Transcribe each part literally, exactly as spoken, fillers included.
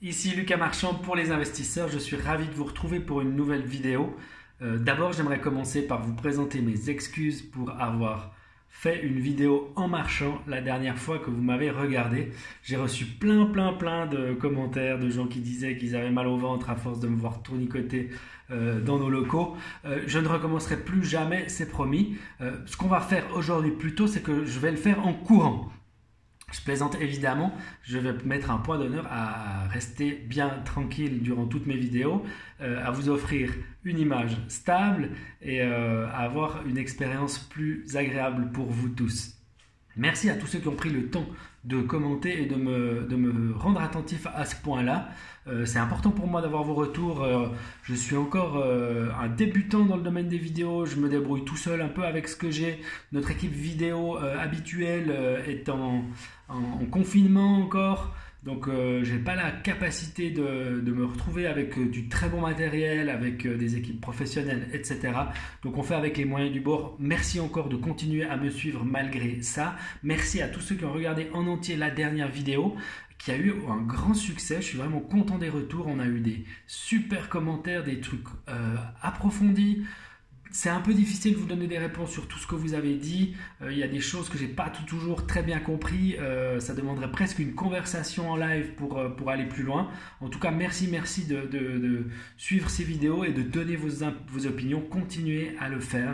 Ici Lucas Marchand pour les investisseurs, je suis ravi de vous retrouver pour une nouvelle vidéo. Euh, D'abord j'aimerais commencer par vous présenter mes excuses pour avoir fait une vidéo en marchant la dernière fois que vous m'avez regardé. J'ai reçu plein plein plein de commentaires de gens qui disaient qu'ils avaient mal au ventre à force de me voir tournicoter euh, dans nos locaux. Euh, je ne recommencerai plus jamais, c'est promis. Euh, ce qu'on va faire aujourd'hui plutôt, c'est que je vais le faire en courant. Je plaisante évidemment, je vais mettre un point d'honneur à rester bien tranquille durant toutes mes vidéos, euh, à vous offrir une image stable et euh, à avoir une expérience plus agréable pour vous tous. Merci à tous ceux qui ont pris le temps de commenter et de me, de me rendre attentif à ce point-là. Euh, c'est important pour moi d'avoir vos retours. Euh, je suis encore euh, un débutant dans le domaine des vidéos. Je me débrouille tout seul un peu avec ce que j'ai. Notre équipe vidéo euh, habituelle euh, est en, en, en confinement encore. Donc euh, je n'ai pas la capacité de, de me retrouver avec euh, du très bon matériel, avec euh, des équipes professionnelles, et cetera. Donc on fait avec les moyens du bord. Merci encore de continuer à me suivre malgré ça. Merci à tous ceux qui ont regardé en entier la dernière vidéo, qui a eu un grand succès. Je suis vraiment content des retours. On a eu des super commentaires, des trucs euh, approfondis. C'est un peu difficile de vous donner des réponses sur tout ce que vous avez dit. Euh, il y a des choses que j'ai pas tout, toujours très bien compris. Euh, ça demanderait presque une conversation en live pour, euh, pour aller plus loin. En tout cas, merci, merci de, de, de suivre ces vidéos et de donner vos, vos opinions. Continuez à le faire.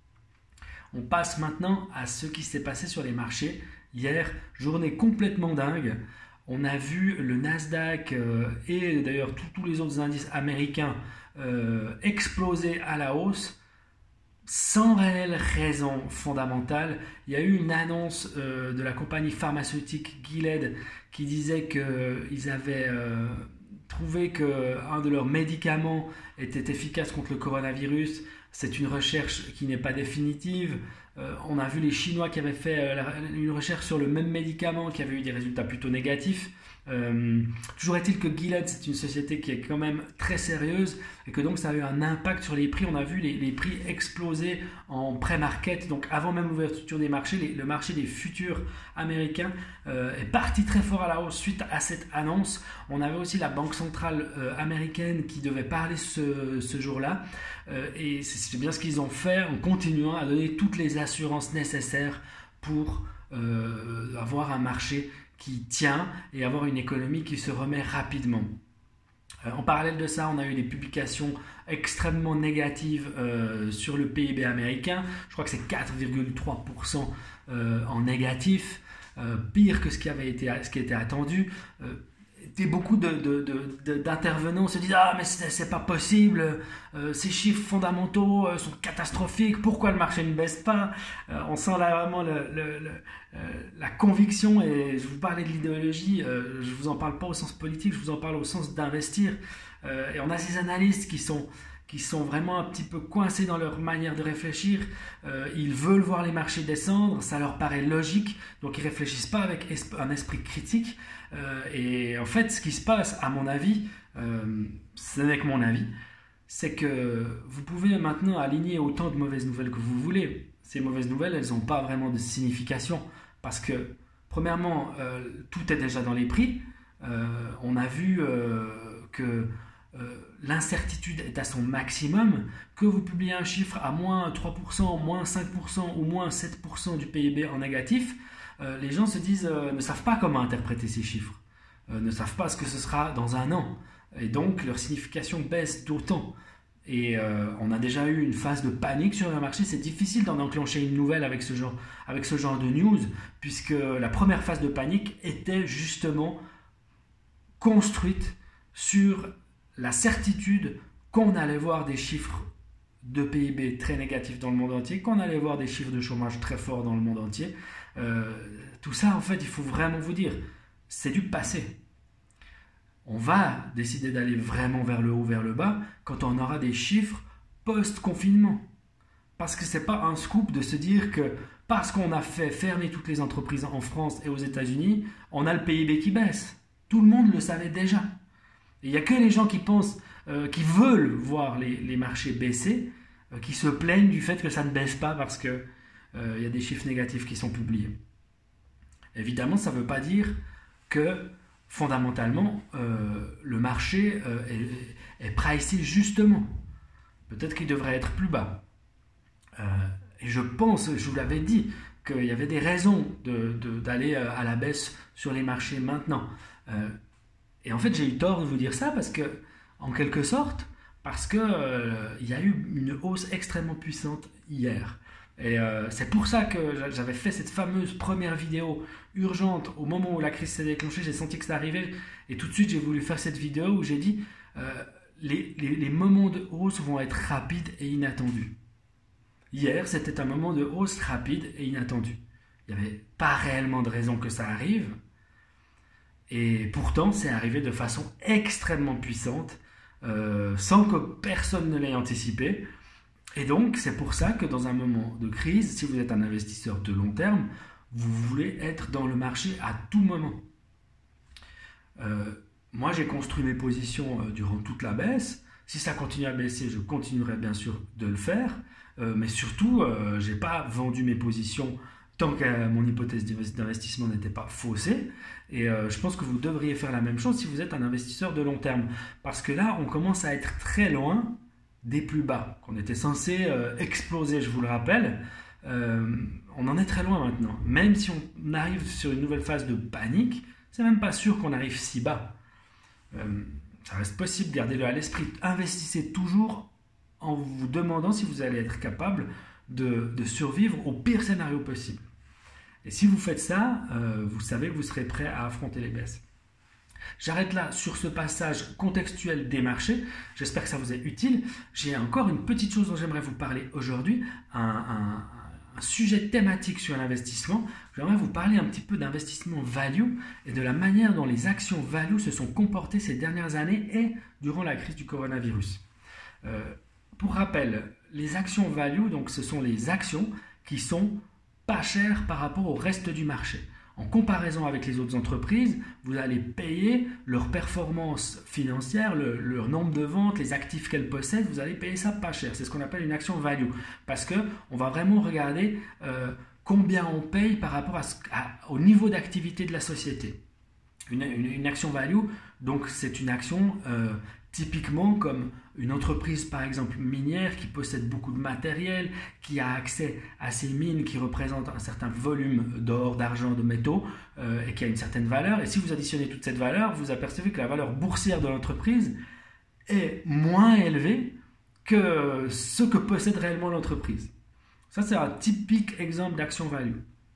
On passe maintenant à ce qui s'est passé sur les marchés. Hier, journée complètement dingue. On a vu le Nasdaq euh, et d'ailleurs tous les autres indices américains euh, exploser à la hausse. Sans réelle raison fondamentale. Il y a eu une annonce euh, de la compagnie pharmaceutique Gilead qui disait qu'ils avaient euh, trouvé qu'un de leurs médicaments était efficace contre le coronavirus. C'est une recherche qui n'est pas définitive. Euh, on a vu les Chinois qui avaient fait euh, une recherche sur le même médicament qui avait eu des résultats plutôt négatifs. Euh, toujours est-il que Gilead, c'est une société qui est quand même très sérieuse et que donc ça a eu un impact sur les prix. On a vu les, les prix exploser en pré-market, donc avant même l'ouverture des marchés. Les, le marché des futurs américains euh, est parti très fort à la hausse suite à cette annonce. On avait aussi la banque centrale euh, américaine qui devait parler ce, ce jour-là euh, et c'est bien ce qu'ils ont fait en continuant à donner toutes les assurances nécessaires pour euh, avoir un marché qui tient et avoir une économie qui se remet rapidement. Euh, en parallèle de ça, on a eu des publications extrêmement négatives euh, sur le P I B américain. Je crois que c'est quatre virgule trois pour cent euh, en négatif, euh, pire que ce qui avait été, ce qui était attendu. Euh, Et beaucoup de, de, de, de, d'intervenants se disent « Ah, mais c'est, c'est pas possible, euh, ces chiffres fondamentaux euh, sont catastrophiques, pourquoi le marché ne baisse pas ?» euh, On sent là vraiment le, le, le, euh, la conviction, et je vous parlais de l'idéologie, euh, je vous en parle pas au sens politique, je vous en parle au sens d'investir. Euh, et on a ces analystes qui sont... qui sont vraiment un petit peu coincés dans leur manière de réfléchir. Euh, ils veulent voir les marchés descendre, ça leur paraît logique, donc ils ne réfléchissent pas avec un esprit critique. Euh, et en fait, ce qui se passe, à mon avis, euh, ce n'est que mon avis, c'est que vous pouvez maintenant aligner autant de mauvaises nouvelles que vous voulez. Ces mauvaises nouvelles, elles n'ont pas vraiment de signification, parce que, premièrement, euh, tout est déjà dans les prix. Euh, on a vu euh, que Euh, l'incertitude est à son maximum, que vous publiez un chiffre à moins trois pour cent, moins cinq pour cent ou moins sept pour cent du P I B en négatif, euh, les gens se disent, euh, ne savent pas comment interpréter ces chiffres, euh, ne savent pas ce que ce sera dans un an, et donc leur signification baisse d'autant. Et euh, on a déjà eu une phase de panique sur le marché. C'est difficile d'en enclencher une nouvelle avec ce genre, avec ce genre de news, puisque la première phase de panique était justement construite sur la certitude qu'on allait voir des chiffres de P I B très négatifs dans le monde entier, qu'on allait voir des chiffres de chômage très forts dans le monde entier. Euh, tout ça, en fait, il faut vraiment vous dire, c'est du passé. On va décider d'aller vraiment vers le haut, vers le bas, quand on aura des chiffres post-confinement. Parce que ce n'est pas un scoop de se dire que parce qu'on a fait fermer toutes les entreprises en France et aux États-Unis, on a le P I B qui baisse. Tout le monde le savait déjà. Il n'y a que les gens qui pensent, euh, qui veulent voir les, les marchés baisser, euh, qui se plaignent du fait que ça ne baisse pas parce qu'il euh, y a des chiffres négatifs qui sont publiés. Évidemment, ça ne veut pas dire que fondamentalement, euh, le marché euh, est, est pricé justement. Peut-être qu'il devrait être plus bas. Euh, et je pense, je vous l'avais dit, qu'il y avait des raisons de, de, d'aller à la baisse sur les marchés maintenant. Euh, et en fait, j'ai eu tort de vous dire ça parce que, en quelque sorte, parce qu'il euh, y a eu une hausse extrêmement puissante hier. Et euh, c'est pour ça que j'avais fait cette fameuse première vidéo urgente au moment où la crise s'est déclenchée. J'ai senti que ça arrivait et tout de suite j'ai voulu faire cette vidéo où j'ai dit euh, les, les, les moments de hausse vont être rapides et inattendus. Hier, c'était un moment de hausse rapide et inattendu. Il n'y avait pas réellement de raison que ça arrive. Et pourtant, c'est arrivé de façon extrêmement puissante, euh, sans que personne ne l'ait anticipé. Et donc, c'est pour ça que dans un moment de crise, si vous êtes un investisseur de long terme, vous voulez être dans le marché à tout moment. Euh, moi, j'ai construit mes positions euh, durant toute la baisse. Si ça continue à baisser, je continuerai bien sûr de le faire. Euh, mais surtout, euh, je n'ai pas vendu mes positions tant que euh, mon hypothèse d'investissement n'était pas faussée. Et euh, je pense que vous devriez faire la même chose si vous êtes un investisseur de long terme. Parce que là, on commence à être très loin des plus bas, qu'on était censé euh, exploser, je vous le rappelle. Euh, on en est très loin maintenant. Même si on arrive sur une nouvelle phase de panique, c'est même pas sûr qu'on arrive si bas. Euh, ça reste possible, gardez-le à l'esprit. Investissez toujours en vous demandant si vous allez être capable de, de survivre au pire scénario possible. Et si vous faites ça, euh, vous savez que vous serez prêt à affronter les baisses. J'arrête là sur ce passage contextuel des marchés. J'espère que ça vous est utile. J'ai encore une petite chose dont j'aimerais vous parler aujourd'hui, un, un, un sujet thématique sur l'investissement. J'aimerais vous parler un petit peu d'investissement value et de la manière dont les actions value se sont comportées ces dernières années et durant la crise du coronavirus. Euh, pour rappel, les actions value, donc ce sont les actions qui sont pas chères par rapport au reste du marché. En comparaison avec les autres entreprises, vous allez payer leur performance financière, le, leur nombre de ventes, les actifs qu'elles possèdent, vous allez payer ça pas cher. C'est ce qu'on appelle une action value. Parce qu'on va vraiment regarder euh, combien on paye par rapport à ce, à, au niveau d'activité de la société. Une, une, une action value, donc c'est une action euh, typiquement comme une entreprise par exemple minière qui possède beaucoup de matériel, qui a accès à ces mines qui représentent un certain volume d'or, d'argent, de métaux euh, et qui a une certaine valeur. Et si vous additionnez toute cette valeur, vous apercevez que la valeur boursière de l'entreprise est moins élevée que ce que possède réellement l'entreprise. Ça, c'est un typique exemple d'action value.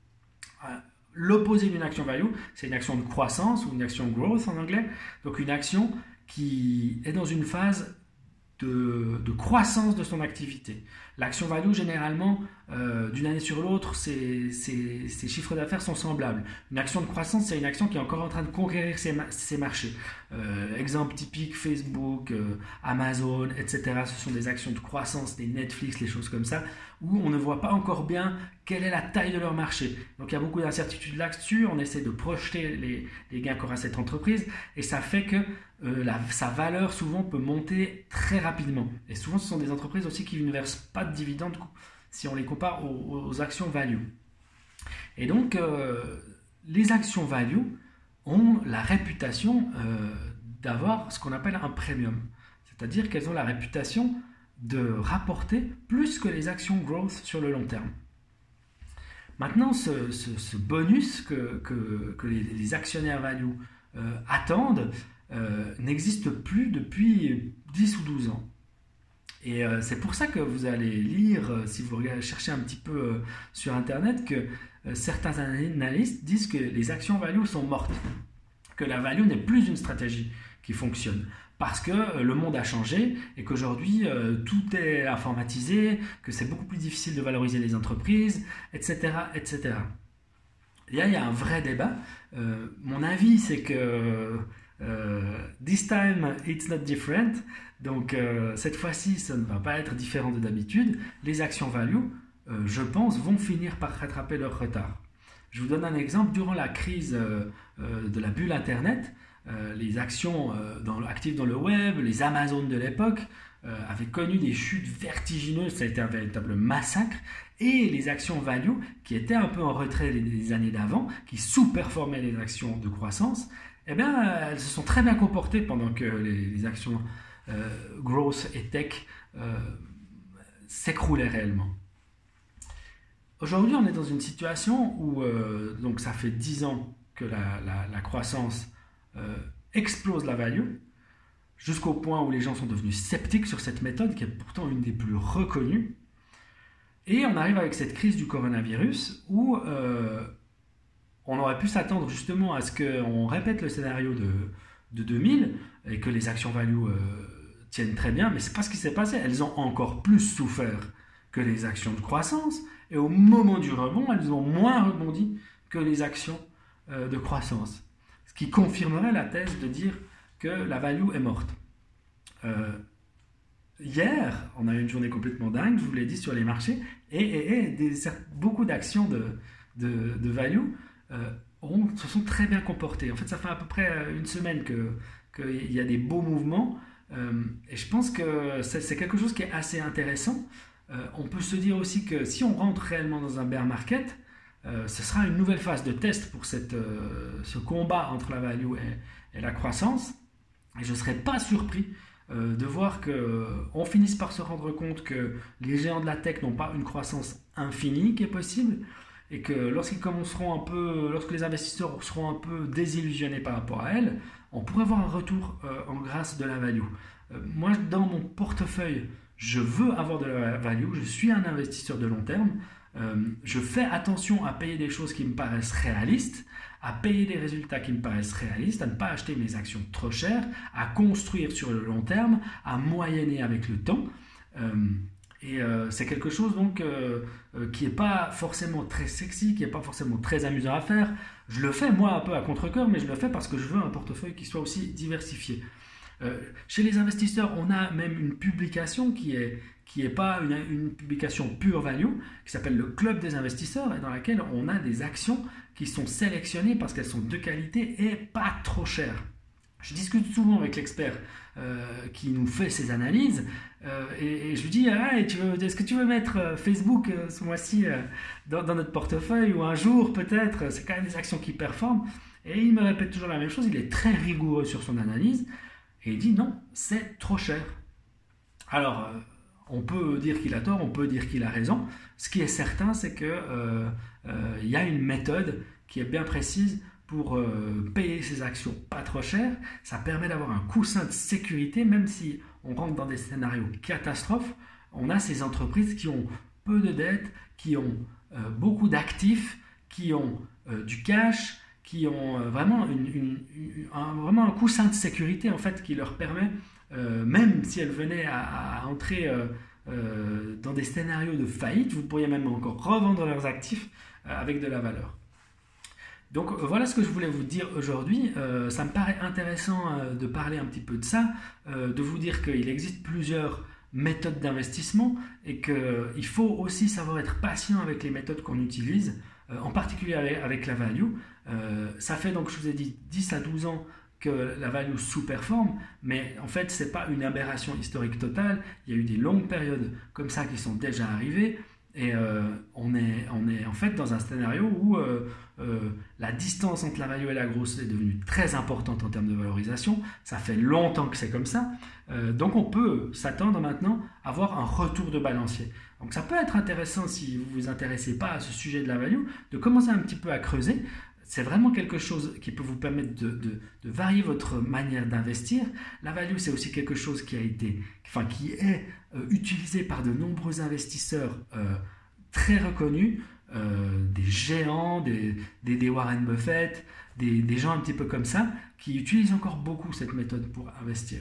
L'opposé d'une action value, c'est une action de croissance ou une action growth en anglais. Donc une action qui est dans une phase de, de croissance de son activité. L'action value, généralement, euh, d'une année sur l'autre, ses, ses, ses chiffres d'affaires sont semblables. Une action de croissance, c'est une action qui est encore en train de conquérir ses, ses marchés. Euh, exemple typique, Facebook, euh, Amazon, et cetera. Ce sont des actions de croissance, des Netflix, les choses comme ça, où on ne voit pas encore bien quelle est la taille de leur marché. Donc il y a beaucoup d'incertitudes là-dessus, on essaie de projeter les, les gains qu'aura cette entreprise, et ça fait que euh, la, sa valeur souvent peut monter très rapidement. Et souvent ce sont des entreprises aussi qui ne versent pas de dividendes si on les compare aux, aux actions value. Et donc euh, les actions value ont la réputation euh, d'avoir ce qu'on appelle un premium. C'est-à-dire qu'elles ont la réputation de rapporter plus que les actions growth sur le long terme. Maintenant, ce, ce, ce bonus que, que, que les, les actionnaires value euh, attendent euh, n'existe plus depuis dix ou douze ans. Et euh, c'est pour ça que vous allez lire, euh, si vous regardez, cherchez un petit peu euh, sur Internet, que euh, certains analystes disent que les actions value sont mortes, que la value n'est plus une stratégie qui fonctionne. Parce que euh, le monde a changé et qu'aujourd'hui euh, tout est informatisé, que c'est beaucoup plus difficile de valoriser les entreprises, et cetera, et cetera. Et là, il y a un vrai débat. Euh, mon avis, c'est que euh, this time it's not different. Donc euh, cette fois-ci, ça ne va pas être différent de d'habitude. Les actions value, euh, je pense, vont finir par rattraper leur retard. Je vous donne un exemple. Durant la crise euh, euh, de la bulle Internet, Euh, les actions euh, dans, actives dans le web, les Amazones de l'époque euh, avaient connu des chutes vertigineuses, ça a été un véritable massacre, et les actions value qui étaient un peu en retrait les, les années d'avant, qui sous-performaient les actions de croissance, eh bien, elles se sont très bien comportées pendant que les, les actions euh, growth et tech euh, s'écroulaient réellement. Aujourd'hui, on est dans une situation où euh, donc ça fait dix ans que la, la, la croissance euh, explose la value, jusqu'au point où les gens sont devenus sceptiques sur cette méthode qui est pourtant une des plus reconnues. Et on arrive avec cette crise du coronavirus où euh, on aurait pu s'attendre justement à ce qu'on répète le scénario de, de deux mille et que les actions value euh, tiennent très bien, mais ce n'est pas ce qui s'est passé. Elles ont encore plus souffert que les actions de croissance et au moment du rebond, elles ont moins rebondi que les actions euh, de croissance. Ce qui confirmerait la thèse de dire que la value est morte. Euh, hier, on a eu une journée complètement dingue, je vous l'ai dit, sur les marchés, et, et, et des, beaucoup d'actions de, de, de value euh, ont, se sont très bien comportées. En fait, ça fait à peu près une semaine qu'il y a des beaux mouvements, euh, et je pense que c'est quelque chose qui est assez intéressant. Euh, on peut se dire aussi que si on rentre réellement dans un bear market, euh, ce sera une nouvelle phase de test pour cette, euh, ce combat entre la value et, et la croissance. Et je ne serais pas surpris euh, de voir qu'on finisse par se rendre compte que les géants de la tech n'ont pas une croissance infinie qui est possible et que lorsqu'ils commenceront un peu, lorsque les investisseurs seront un peu désillusionnés par rapport à elles, on pourrait avoir un retour euh, en grâce de la value. Euh, moi, dans mon portefeuille, je veux avoir de la value, je suis un investisseur de long terme, euh, je fais attention à payer des choses qui me paraissent réalistes, à payer des résultats qui me paraissent réalistes, à ne pas acheter mes actions trop chères, à construire sur le long terme, à moyenner avec le temps. Euh, et euh, c'est quelque chose donc euh, euh, qui n'est pas forcément très sexy, qui n'est pas forcément très amusant à faire. Je le fais moi un peu à contre-cœur, mais je le fais parce que je veux un portefeuille qui soit aussi diversifié. Euh, chez les investisseurs, on a même une publication qui est qui n'est pas une, une publication pure value, qui s'appelle le Club des investisseurs, et dans laquelle on a des actions qui sont sélectionnées parce qu'elles sont de qualité et pas trop chères. Je discute souvent avec l'expert euh, qui nous fait ces analyses, euh, et, et je lui dis ah, et tu veux, est-ce que tu veux mettre Facebook euh, ce mois-ci euh, dans, dans notre portefeuille, ou un jour peut-être, c'est quand même des actions qui performent. Et il me répète toujours la même chose, il est très rigoureux sur son analyse, et il dit non, c'est trop cher. Alors, euh, on peut dire qu'il a tort, on peut dire qu'il a raison. Ce qui est certain, c'est qu'il euh, euh, y a une méthode qui est bien précise pour euh, payer ses actions pas trop chères. Ça permet d'avoir un coussin de sécurité, même si on rentre dans des scénarios catastrophes. On a ces entreprises qui ont peu de dettes, qui ont euh, beaucoup d'actifs, qui ont euh, du cash, qui ont euh, vraiment, une, une, une, un, vraiment un coussin de sécurité en fait, qui leur permet, euh, même si elles venaient à, à entrer euh, euh, dans des scénarios de faillite, vous pourriez même encore revendre leurs actifs euh, avec de la valeur. Donc euh, voilà ce que je voulais vous dire aujourd'hui. Euh, ça me paraît intéressant euh, de parler un petit peu de ça, euh, de vous dire qu'il existe plusieurs méthodes d'investissement et qu'il faut aussi savoir être patient avec les méthodes qu'on utilise, euh, en particulier avec, avec la value. Euh, ça fait donc, je vous ai dit, dix à douze ans que la value sous-performe, mais en fait, ce n'est pas une aberration historique totale. Il y a eu des longues périodes comme ça qui sont déjà arrivées, et euh, on, est, on est en fait dans un scénario où euh, euh, la distance entre la value et la grosse est devenue très importante en termes de valorisation. Ça fait longtemps que c'est comme ça, euh, donc on peut s'attendre maintenant à avoir un retour de balancier. Donc ça peut être intéressant, si vous ne vous intéressez pas à ce sujet de la value, de commencer un petit peu à creuser. C'est vraiment quelque chose qui peut vous permettre de, de, de varier votre manière d'investir. La value, c'est aussi quelque chose qui a été, enfin, qui est euh, utilisé par de nombreux investisseurs euh, très reconnus, euh, des géants, des, des, des Warren Buffett, des, des gens un petit peu comme ça, qui utilisent encore beaucoup cette méthode pour investir.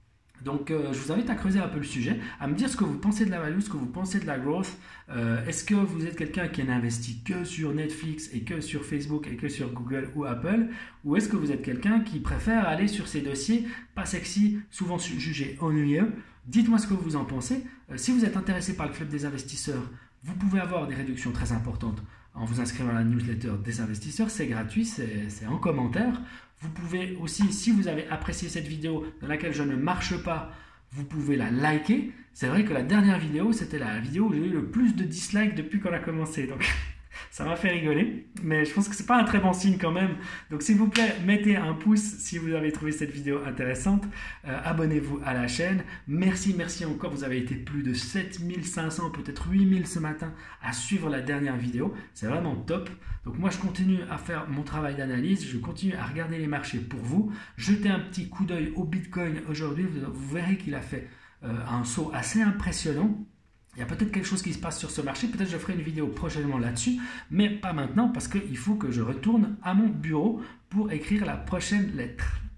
Donc, euh, je vous invite à creuser un peu le sujet, à me dire ce que vous pensez de la value, ce que vous pensez de la growth. Euh, Est-ce que vous êtes quelqu'un qui n'investit que sur Netflix et que sur Facebook et que sur Google ou Apple, ou est-ce que vous êtes quelqu'un qui préfère aller sur ces dossiers pas sexy, souvent jugés ennuyeux? Dites-moi ce que vous en pensez. Euh, si vous êtes intéressé par le Club des investisseurs, vous pouvez avoir des réductions très importantes en vous inscrivant à la newsletter des investisseurs. C'est gratuit, c'est en commentaire. Vous pouvez aussi, si vous avez apprécié cette vidéo dans laquelle je ne marche pas, vous pouvez la liker. C'est vrai que la dernière vidéo, c'était la vidéo où j'ai eu le plus de dislikes depuis qu'on a commencé. Donc, Ça m'a fait rigoler, mais je pense que c'est pas un très bon signe quand même. Donc s'il vous plaît, mettez un pouce si vous avez trouvé cette vidéo intéressante. Euh, abonnez-vous à la chaîne. Merci, merci encore. Vous avez été plus de sept mille cinq cents, peut-être huit mille ce matin à suivre la dernière vidéo. C'est vraiment top. Donc moi, je continue à faire mon travail d'analyse. Je continue à regarder les marchés pour vous. Jetez un petit coup d'œil au Bitcoin aujourd'hui. Vous, vous verrez qu'il a fait euh, un saut assez impressionnant. Il y a peut-être quelque chose qui se passe sur ce marché, peut-être je ferai une vidéo prochainement là-dessus, mais pas maintenant parce qu'il faut que je retourne à mon bureau pour écrire la prochaine lettre.